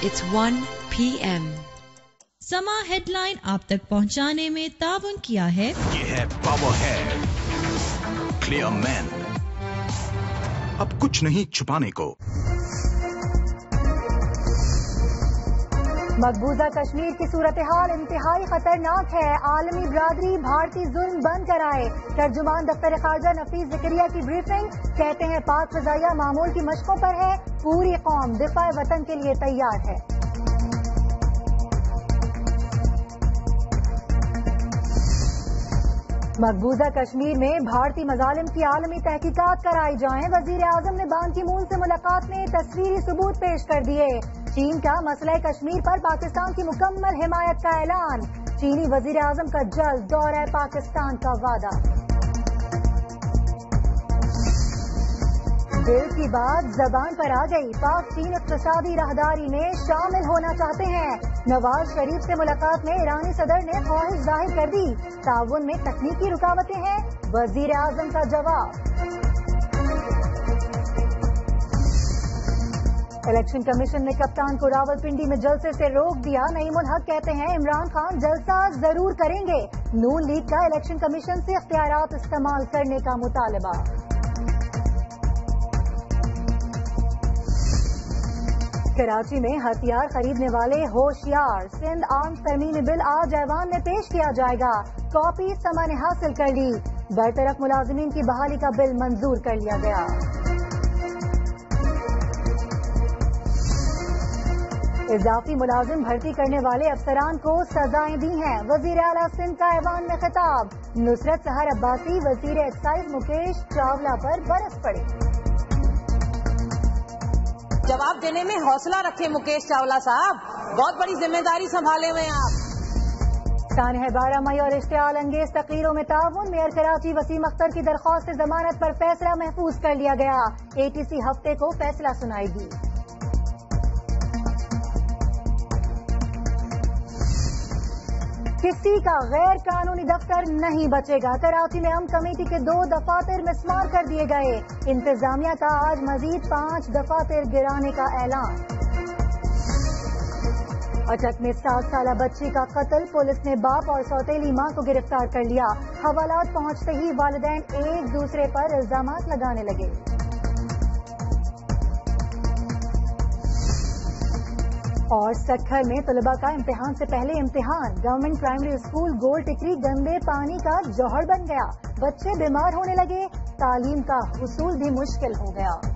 It's 1 p.m. समा headline आप तक पहुंचाने में ताउन किया है। ये है पावर है क्लियर मैन, अब कुछ नहीं छुपाने को। मकबूजा कश्मीर की सूरत हाल इंतहाई खतरनाक है। आलमी बरादरी भारतीय जुल्म बंद कराए। तर्जुमान दफ्तर खारजा नफीस ज़करिया की ब्रीफिंग, कहते हैं पाक फ़ज़ाइया मामूल की मशकों पर है, पूरी कौम दिफा वतन के लिए तैयार है। मकबूजा कश्मीर में भारतीय मजालिम की आलमी तहकीकात कराई जाएं। वजीर आजम ने बान की मून से मुलाकात में तस्वीरी सबूत पेश कर दिए। चीन का मसला कश्मीर पर पाकिस्तान की मुकम्मल हिमायत का ऐलान। चीनी वजीर आजम का जल्द दौरा पाकिस्तान का वादा। दिल की बात जबान पर आ गई, पाक चीन इक़्तिसादी राहदारी में शामिल होना चाहते हैं। नवाज शरीफ से मुलाकात में ईरानी सदर ने ख्वाहिश जाहिर कर दी। ताउन में तकनीकी रुकावटें हैं, वजीर आजम का जवाब। इलेक्शन कमीशन ने कप्तान को रावलपिंडी में जलसे से रोक दिया। नईमुल हक कहते हैं इमरान खान जलसा जरूर करेंगे। नून लीग का इलेक्शन कमीशन से इख्तियारात इस्तेमाल करने का मुतालबा। कराची में हथियार खरीदने वाले होशियार, सिंध आर्म्स तरमीमी बिल आज ऐवान में पेश किया जाएगा। कॉपी समा ने हासिल कर ली। बरतरफ मुलाजिमीन की बहाली का बिल मंजूर कर लिया गया। इजाफी मुलाजिम भर्ती करने वाले अफसरान को सजाएं दी हैं। वजीर आला सिंध का ऐवान में खिताब। नुसरत सहर अब्बासी वजीर एक्साइज मुकेश चावला पर बरस पड़े। जवाब देने में हौसला रखे मुकेश चावला साहब, बहुत बड़ी जिम्मेदारी संभाले हुए हैं आप। सानह 12 मई और इश्तियाल अंगेज तकरीरों में ताउन। मेयर कराची वसीम अख्तर की दरख्वास्त से जमानत पर फैसला महफूज कर लिया गया। ATC हफ्ते को फैसला सुनाएगी। किसी का गैर कानूनी दफ्तर नहीं बचेगा। कराची में अम कमेटी के 2 दफातर मिसमार कर दिए गए। इंतजामिया का आज मजीद 5 दफातर गिराने का ऐलान। अटक में 7 साला बच्ची का कत्ल, पुलिस ने बाप और सौतेली मां को गिरफ्तार कर लिया। हवालात पहुंचते ही वालिदैन एक दूसरे पर इल्जामात लगाने लगे। और सक्खर में तलबा का इम्तिहान से पहले इम्तिहान। Government primary school Gol Tikri गंदे पानी का जौहर बन गया। बच्चे बीमार होने लगे, तालीम का हुसूल भी मुश्किल हो गया।